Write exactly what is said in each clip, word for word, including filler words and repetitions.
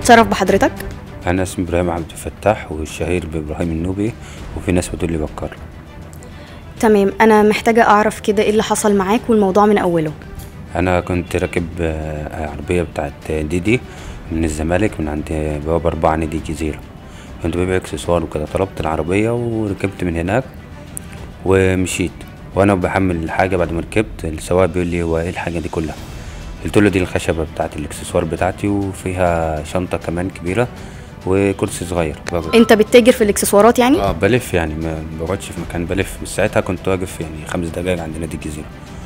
اتشرف بحضرتك. انا اسمي ابراهيم عبد الفتاح والشهير بابراهيم النوبي، وفي ناس بتقول لي بكر. تمام، انا محتاجه اعرف كده ايه اللي حصل معاك والموضوع من اوله. انا كنت راكب عربيه بتاعت ديدي من الزمالك، من عند بوابه أربعة نادي الجزيره. كنت ببيع اكسسوار وكده، طلبت العربيه وركبت من هناك ومشيت. وانا بحمل الحاجه بعد ما ركبت، السواق بيقول لي هو ايه الحاجه دي كلها؟ قلت له دي الخشبه بتاعت الاكسسوار بتاعتي، وفيها شنطه كمان كبيره وكرسي صغير. انت بتتاجر في الاكسسوارات يعني؟ اه بلف يعني، ما بقعدش في مكان، بلف. بس ساعتها كنت واقف يعني خمس دقايق عند نادي الجزيره.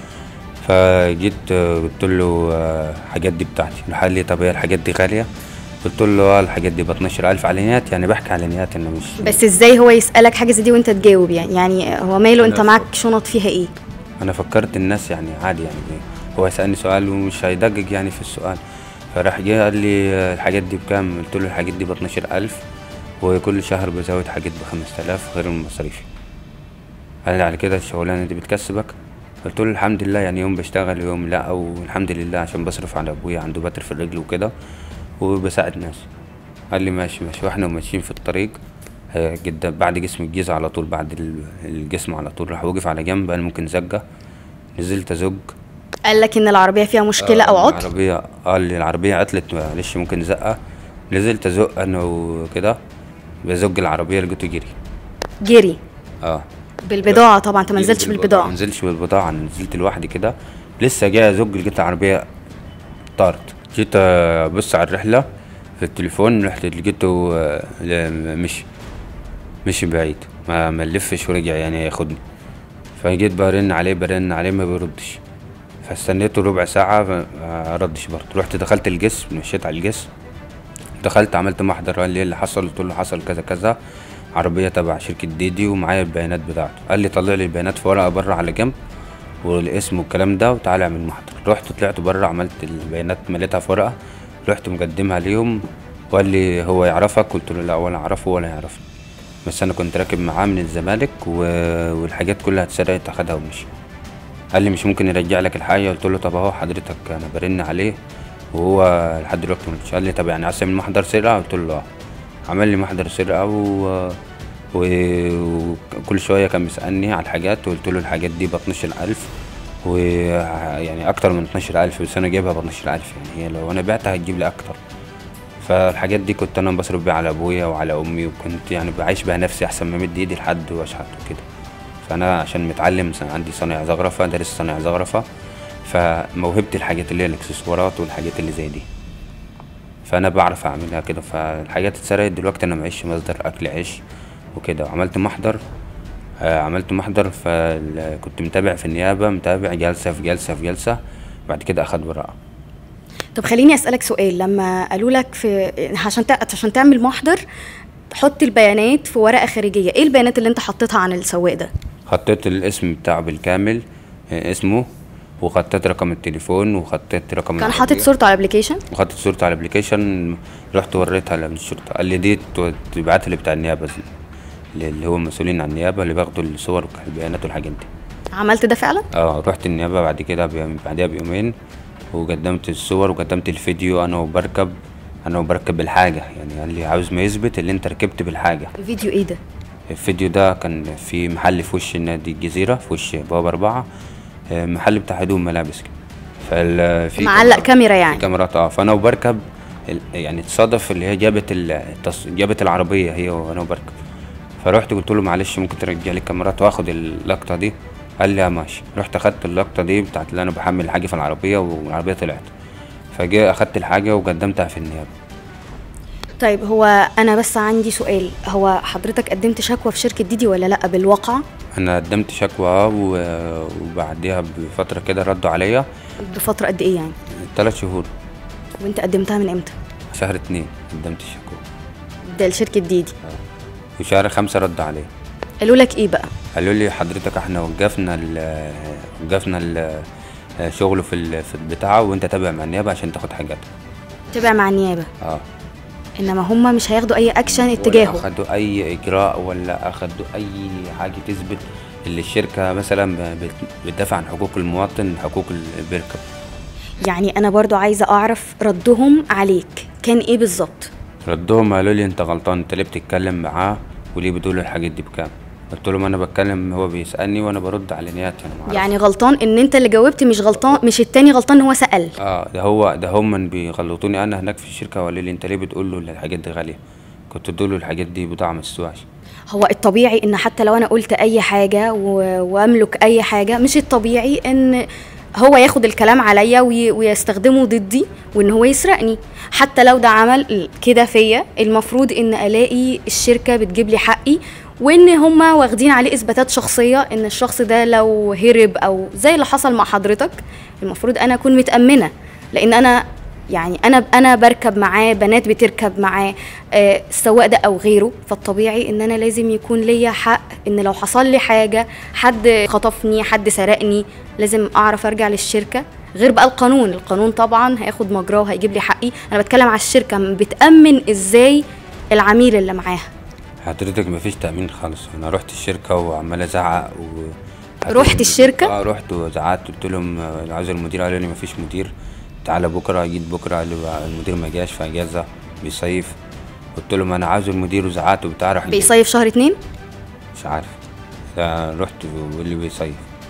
فجيت قلت له الحاجات دي بتاعتي. قال لي طب هي الحاجات دي غاليه؟ قلت له اه الحاجات دي ب اتناشر ألف علانيات، يعني بحكي علانيات انا مش. بس ازاي هو يسالك حاجه زي دي وانت تجاوب؟ يعني يعني هو ماله؟ انت معاك شنط فيها ايه؟ انا فكرت الناس يعني عادي، يعني هو يسالني سؤال ومش هيدقق يعني في السؤال. فراح جه قال لي الحاجات دي بكام؟ قلت له الحاجات دي ب اتناشر ألف، وكل شهر بزود حاجات ب خمسة آلاف غير المصاريف. قال لي على كده الشغلانه دي بتكسبك؟ قلت له الحمد لله، يعني يوم بشتغل يوم لا، او الحمد لله عشان بصرف على ابويا، عنده بتر في الرجل وكده، وبساعد ناس. قال لي ماشي ماشي. واحنا ماشيين في الطريق جدا بعد جسم الجيزه على طول، بعد الجسم على طول، راح وقف على جنب. قال ممكن زقه؟ نزلت ازق. قال لك ان العربيه فيها مشكله آه او عطل؟ العربيه قال لي العربيه عطلت معلش ممكن زقه. نزلت ازق انا وكده، بزق العربيه لقيته جري. جري؟ اه بالبضاعه طبعا. انت ما نزلتش بالبضاعه؟ ما نزلتش بالبضاعه، انا نزلت لوحدي كده. لسه جاي ازق لقيت العربيه طارت. جيت ابص على الرحله في التليفون، رحت لقيته مشي مشي بعيد، ما ملفش ورجع يعني ياخدني. فجيت برن عليه برن عليه ما بيردش، فاستنيته ربع ساعه ما ردش برضه. رحت دخلت الجسم، مشيت على الجسم، دخلت عملت محضر. قال لي ايه اللي حصل؟ قلت له حصل كذا كذا، عربيه تبع شركه ديدي ومعايا البيانات بتاعته. قال لي طلع لي البيانات في ورقه بره على جنب والاسم والكلام ده، وتعالى اعمل محضر. رحت طلعت بره، عملت البيانات مليتها في ورقه، رحت مقدمها ليهم. وقال لي هو يعرفك؟ قلت له لا ولا اعرفه ولا يعرفني، بس انا كنت راكب معاه من الزمالك والحاجات كلها اتسرقت، اخدها ومشي. قال لي مش ممكن يرجع لك الحاجه؟ قلت له طب اهو حضرتك انا برن عليه وهو لحد دلوقتي مش. قال لي طب يعني عايز تعمل محضر سرقه؟ قلت له اه. عمل لي محضر سرقه و... و... وكل شويه كان بيسالني على الحاجات، وقلت له الحاجات دي ب اتناشر ألف، ويعني اكتر من اتناشر ألف، بس انا جايبها ب اتناشر ألف، يعني هي لو انا بعتها هتجيب لي اكتر. فالحاجات دي كنت انا بصرف بيها على ابويا وعلى امي، وكنت يعني بعيش بيها نفسي احسن ما مد ايدي لحد واشحت وكده. فانا عشان متعلم عندي صنايع زخرفه، دارس صنايع زخرفه، فموهبتي الحاجات اللي هي الاكسسوارات والحاجات اللي زي دي، فانا بعرف اعملها كده. فالحاجات اتسرقت دلوقتي انا معيش مصدر اكل عيش وكده. وعملت محضر آه عملت محضر، فكنت متابع في النيابه، متابع جلسه في جلسه في جلسه، بعد كده اخد براءه. طب خليني اسالك سؤال، لما قالوا لك في عشان عشان تعمل محضر تحط البيانات في ورقه خارجيه، ايه البيانات اللي انت حطيتها عن السواق ده؟ حطيت الاسم بتاعه بالكامل، اسمه، وخطيت رقم التليفون، وخطيت رقم كان حاطط صورته على الابلكيشن؟ وخطيت صورته على الابلكيشن. رحت وريتها للشرطه، قال لي دي تبعتها لي بتاع النيابه، اللي هو المسؤولين عن النيابه اللي بياخدوا الصور والبيانات والحاجات دي. عملت ده فعلا؟ اه رحت النيابه بعد كده بعدها بيومين، وقدمت الصور وقدمت الفيديو انا وبركب انا وبركب الحاجه. يعني قال لي عاوز ما يثبت اللي انت ركبت بالحاجه. الفيديو ايه ده؟ الفيديو ده كان في محل في وش نادي الجزيره، في وش بوابه أربعة، محل بتاع هدوم ملابس كده. ففي معلق كاميرا يعني؟ كاميرات اه. فانا وبركب يعني اتصادف اللي هي جابت التص... جابت العربيه هي وانا وبركب. فرحت قلت له معلش ممكن ترجع لي الكاميرات واخد اللقطه دي؟ قال لي ماشي. رحت اخدت اللقطه دي بتاعت اللي انا بحمل حاجه في العربيه والعربيه طلعت. فجاء اخدت الحاجه وقدمتها في النيابه. طيب هو انا بس عندي سؤال، هو حضرتك قدمت شكوى في شركه ديدي ولا لا بالواقع؟ انا قدمت شكوى وبعديها بفتره كده ردوا عليا. بفتره قد ايه يعني؟ ثلاث شهور. وانت قدمتها من امتى؟ شهر اتنين قدمت الشكوى ده لشركه ديدي. اه. وشهر خمسة ردوا عليا. قالوا لك ايه بقى؟ قالوا لي حضرتك احنا وقفنا ال وقفنا الشغل في في البتاع، وانت تابع مع النيابه عشان تاخد حاجاتك. تابع مع النيابه؟ اه. انما هم مش هياخدوا اي اكشن اتجاهه؟ ولا اخدوا اي اجراء ولا اخدوا اي حاجه تثبت اللي الشركه مثلا بتدافع عن حقوق المواطن، حقوق اللي بيركب. يعني انا برضو عايزه اعرف ردهم عليك كان ايه بالظبط؟ ردهم قالوا لي انت غلطان، انت ليه بتتكلم معاه وليه بتقول الحاجات دي بكام؟ قلت لهم انا بتكلم، هو بيسالني وانا برد على نياتي، انا معرفش. يعني غلطان ان انت اللي جاوبت، مش غلطان مش التاني غلطان ان هو سأل. اه ده هو ده هم من بيغلطوني انا هناك في الشركه، وقالوا لي انت ليه بتقول له الحاجات دي غاليه؟ كنت تقول له الحاجات دي بضاعه ما تسواش. هو الطبيعي ان حتى لو انا قلت اي حاجه و... واملك اي حاجه، مش الطبيعي ان هو ياخد الكلام عليا وي... ويستخدمه ضدي وان هو يسرقني. حتى لو ده عمل كده فيا، المفروض ان الاقي الشركه بتجيب لي حقي، وان هما واخدين عليه اثباتات شخصيه ان الشخص ده لو هرب او زي اللي حصل مع حضرتك، المفروض انا اكون متامنه، لان انا يعني انا انا بركب معاه، بنات بتركب معاه، آه السواق ده او غيره، فالطبيعي ان انا لازم يكون ليا حق ان لو حصل لي حاجه، حد خطفني، حد سرقني، لازم اعرف ارجع للشركه. غير بقى القانون، القانون طبعا هياخد مجراه وهيجيب لي حقي. انا بتكلم على الشركه، بتامن ازاي العميل اللي معاها؟ حضرتك مفيش تامين خالص. انا رحت الشركه وعمال ازعق و رحت الشركه؟ اه رحت وزعقت، قلت لهم عاوز المدير، قالوا لي مفيش مدير، تعالى بكره. جيت بكره قال لي المدير ما جاش، في اجازه بيصيف. قلت لهم انا عاوز المدير وزعقت وبتاع. راح بيصيف شهر اتنين؟ مش عارف، رحت وقال لي بيصيف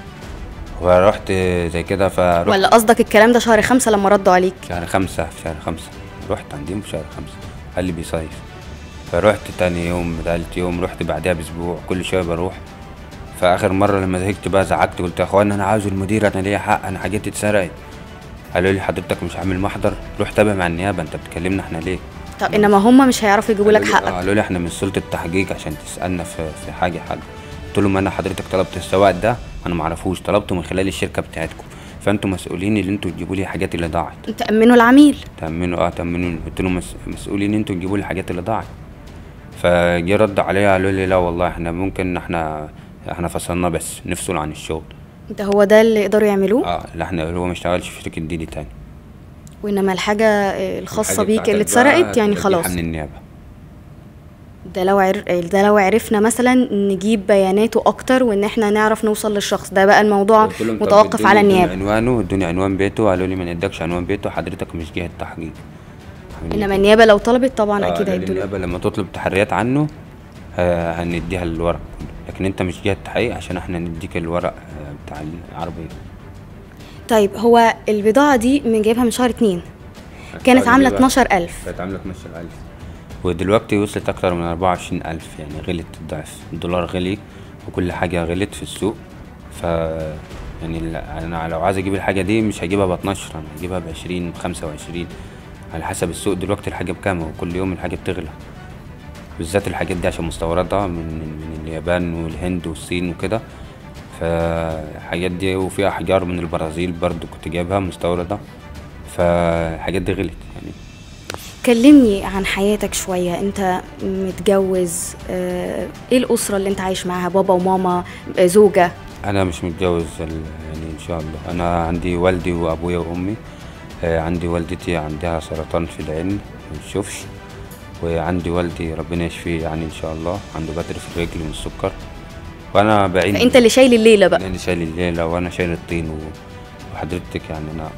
ورحت زي كده. فرحت ولا قصدك الكلام ده شهر خمسة لما ردوا عليك؟ شهر خمسة، في شهر خمسة رحت عندهم في شهر خمسة، قال لي بيصيف. فرحت تاني يوم، تالت يوم، رحت بعدها باسبوع، كل شويه بروح. فاخر مره لما زهقت بقى زعقت، قلت يا اخوانا انا عاوز المدير، انا ليا حق، انا حاجتي اتسرقت. قالوا لي حضرتك مش عامل محضر، روح تابع مع النيابه، انت بتكلمنا احنا ليه؟ طب انما هم مش هيعرفوا يجيبوا لك حقك. قالوا لي احنا من سلطه التحقيق عشان تسالنا في في حاجه حاجه. قلت لهم انا حضرتك طلبت السواق ده، انا ما اعرفوش، طلبته من خلال الشركه بتاعتكم، فانتوا مسؤولين اللي انتوا تجيبوا لي الحاجات اللي ضاعت. تامنوا العميل؟ تامنوا اه تامنوا. قلت لهم مسؤولين انتوا تجيبوا لي الحاجات اللي ضاعت. فجي رد عليا قالوا لي لا والله احنا ممكن، احنا احنا فصلنا بس نفصل عن الشغل. ده هو ده اللي يقدروا يعملوه؟ اه لا، احنا هو ما اشتغلش في شركه ديدي تاني، وانما الحاجه الخاصه بيك اللي اتسرقت يعني خلاص من النيابه. ده لو عر... ده لو عرفنا مثلا نجيب بياناته اكتر وان احنا نعرف نوصل للشخص ده، بقى الموضوع متوقف على النيابه. عنوانه، ادوني عنوان بيته، قالوا لي ما ندكش عنوان بيته، حضرتك مش جهه تحقيق. انما النيابه لو طلبت طبعا آه اكيد هيدوا. النيابه لما تطلب تحريات عنه هنديها الورق، لكن انت مش جهه تحقيق عشان احنا نديك الورق بتاع العربيه. طيب هو البضاعه دي من جايبها من شهر اتنين، كانت عامله اتناشر الف. كانت عامله اتناشر الف ودلوقتي وصلت اكتر من اربعة وعشرين الف، يعني غلت الضعف. الدولار غلي وكل حاجه غلت في السوق. ف يعني انا لو عايز اجيب الحاجه دي مش هجيبها ب اتناشر، انا هجيبها ب عشرين، خمسة وعشرين، على حسب السوق دلوقتي الحاجه بكام، وكل يوم الحاجه بتغلى، بالذات الحاجات دي عشان مستوردة من من اليابان والهند والصين وكده. فالحاجات دي وفيها احجار من البرازيل برضو كنت جايبها مستوردة، فالحاجات دي غلت يعني. كلمني عن حياتك شوية. انت متجوز؟ اه ايه الأسرة اللي انت عايش معاها؟ بابا وماما؟ اه زوجة؟ انا مش متجوز يعني ان شاء الله. انا عندي والدي وابويا وامي. اه عندي والدتي عندها سرطان في العين ما بتشوفش، وعندي والدي ربنا يشفيه يعني ان شاء الله، عنده بتر في الرجل من السكر، وانا بعين. فانت اللي شايل الليله بقى؟ انا اللي شايل الليله وانا شايل الطين. وحضرتك يعني انا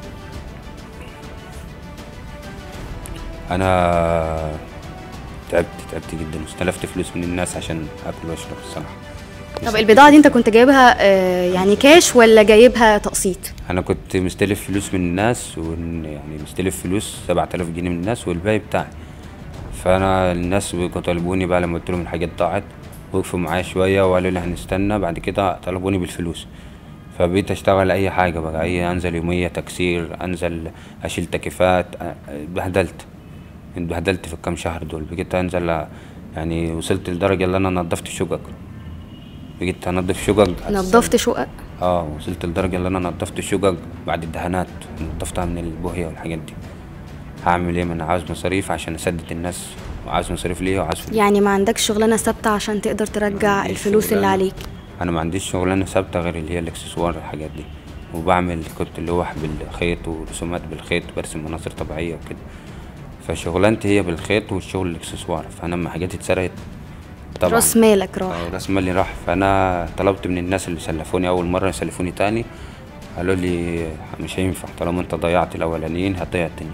انا تعبت تعبت جدا، واستلفت فلوس من الناس عشان اكل واشرب الصراحه. طب البضاعه دي انت كنت جايبها آه يعني كاش ولا جايبها تقسيط؟ انا كنت مستلف فلوس من الناس، ويعني مستلف فلوس سبعة آلاف جنيه من الناس والباقي بتاعي. فانا الناس كانوا طالبوني بقى لما قلت لهم الحاجات ضاعت، وقفوا معايا شويه وقالوا لي هنستنى. بعد كده طلبوني بالفلوس، فبقيت اشتغل اي حاجه بقى، اي انزل يوميه تكسير، انزل اشيل تكييفات. اتبهدلت اتبهدلت في الكام شهر دول. بقيت انزل يعني، وصلت لدرجه ان انا نظفت شقق، بقيت انضف شقق. نظفت شقق؟ اه وصلت لدرجه ان انا نظفت شقق بعد الدهانات، نظفتها من البوهيه والحاجات دي. هعمل ايه؟ ما انا عاوز مصاريف عشان اسدد الناس، وعاوز مصاريف ليا وعاوز فلوس. يعني ما عندكش شغلانه ثابته عشان تقدر ترجع الفلوس اللي عليك؟ انا ما عنديش شغلانه ثابته غير اللي هي الاكسسوار الحاجات دي، وبعمل كنت لوح بالخيط ورسومات بالخيط، برسم مناظر طبيعيه وكده. فشغلانتي هي بالخيط والشغل الاكسسوار. فانا لما حاجاتي اتسرقت طبعا راس مالك راح. راس مالي راح. فانا طلبت من الناس اللي سلفوني اول مره يسلفوني تاني، قالوا لي مش هينفع، طالما انت ضيعت الاولانيين هتضيع التانيين.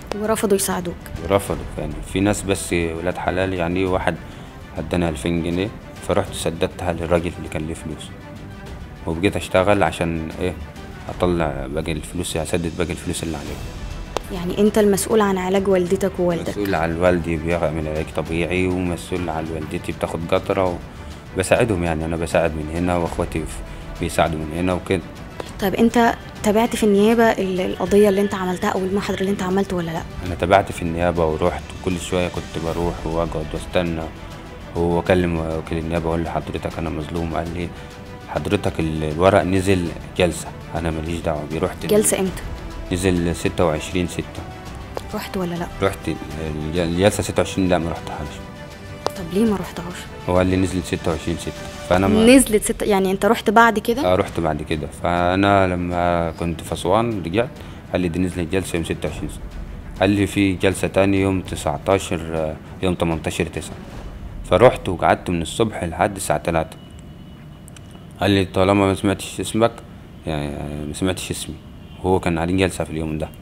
ورفضوا يساعدوك؟ ورفضوا يعني. في ناس بس ولاد حلال يعني. واحد اداني ألفين جنيه فرحت سددتها للراجل اللي كان ليه فلوس، وبقيت اشتغل عشان ايه اطلع باقي الفلوس، اسدد باقي الفلوس اللي عليه. يعني انت المسؤول عن علاج والدتك ووالدك؟ مسؤول عن والدي بيعمل علاج طبيعي، ومسؤول عن والدتي بتاخد قطرة، وبساعدهم يعني. انا بساعد من هنا واخواتي بيساعدوا من هنا وكده. طيب انت تابعت في النيابة ال- القضية اللي انت عملتها او المحضر اللي انت عملته ولا لا؟ انا تابعت في النيابة ورحت، وكل شوية كنت بروح واقعد واستنى واكلم وكيل النيابة اقول له حضرتك انا مظلوم. قال لي حضرتك ال- الورق نزل جلسة، انا ماليش دعوة بيه. رحت جلسة امتى؟ نزل ستة وعشرين ستة. رحت ولا لا؟ رحت الج- الجلسة ستة وعشرين، لا ما رحتهاش. طب ليه ما رحتهاش؟ هو قال لي نزلت ستة وعشرين ستة، فانا ما نزلت ستة، يعني انت رحت بعد كده؟ اه رحت بعد كده. فانا لما كنت في اسوان رجعت قال لي دي نزلت جلسة يوم ستة وعشرين ستة. قال لي في جلسة تاني يوم تسعتاشر، آه، يوم تمنتاشر تسعة. فرحت وقعدت من الصبح لحد الساعة تلاتة. قال لي طالما ما سمعتش اسمك، يعني ما سمعتش اسمي، وهو كان عليه جلسة في اليوم ده،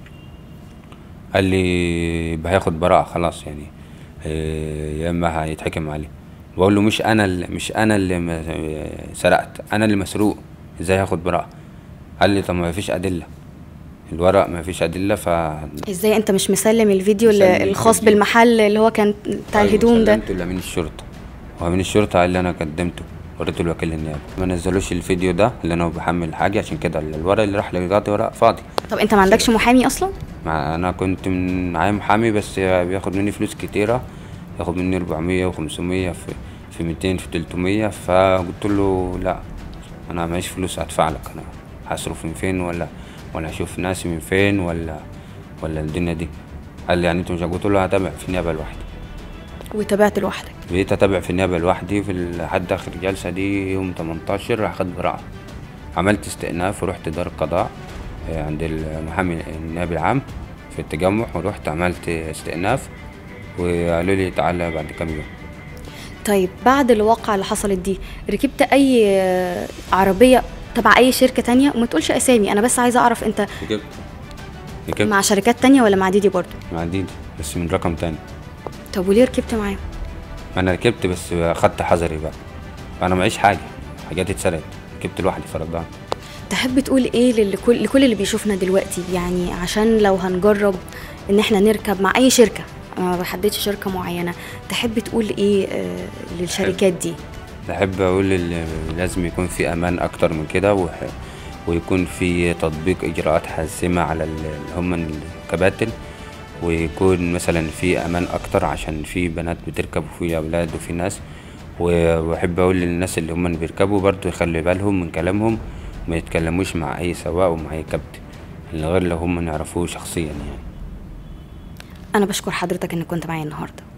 قال لي يبقى هياخد براءة خلاص يعني، إيه، يا اما هيتحكم عليه. بقول له مش انا اللي مش انا اللي م- سرقت، انا اللي مسروق، ازاي هاخد براءة؟ قال لي طب ما فيش ادلة، الورق ما فيش ادلة. ف ازاي انت مش مسلم الفيديو مسلم اللي- الخاص الفيديو. بالمحل اللي هو كان بتاع الهدوم ده؟ سلمته لامين الشرطة، وامين الشرطة قال لي انا قدمته، وريته لوكيل النيابة. ما نزلوش الفيديو ده اللي انا بحمل حاجة، عشان كده الورق اللي راح للقاضي ورق فاضي. طب انت ما عندكش محامي اصلا؟ مع انا كنت من معايا محامي بس بياخد مني فلوس كتيرة، ياخد مني أربعمية وخمسمية في في ميتين في تلتمية. فقلت له لا، انا معيش فلوس ادفع لك، انا هصرف من فين، ولا ولا اشوف ناسي من فين، ولا ولا الدنيا دي. قال لي يعني انت مش، قلت له هتابع في النيابة لوحدي. وتابعت لوحدك؟ بقيت اتابع في النيابة لوحدي في ال- لحد اخر جلسة دي يوم تمنتاشر. راح خد براءة، عملت استئناف ورحت دار القضاء آه، عند المحامي النائب العام في التجمع، ورحت عملت استئناف وقالوا لي تعالى بعد كام يوم. طيب بعد الواقعة اللي حصلت دي ركبت اي آه، عربية تبع اي شركة تانية؟ وما تقولش اسامي، انا بس عايزة اعرف انت ركبت ركبت مع شركات تانية ولا مع ديدي برضو؟ مع ديدي بس من رقم تاني. طب وليه ركبت معاهم؟ انا ركبت بس خدت حذري بقى، انا معيش حاجة، حاجاتي اتسرقت، ركبت لوحدي فرضان. تحب تقول ايه لكل لكل اللي بيشوفنا دلوقتي، يعني عشان لو هنجرب ان احنا نركب مع اي شركة، أنا ما بحددش شركة معينة، تحب تقول ايه آه، للشركات دي؟ بحب اقول اللي لازم يكون في امان اكتر من كده، وح- ويكون في تطبيق اجراءات حاسمة على ال- اللي هم الكباتن، ويكون مثلا في امان اكتر عشان في بنات بتركب وفي اولاد وفي ناس. و- واحب اقول للناس اللي هم اللي بيركبوا برضو يخلي بالهم من كلامهم، ما يتكلموش مع اي سواق ومع اي كابتن غير لو هم نعرفوه شخصيا يعني. انا بشكر حضرتك انك كنت معايا النهارده.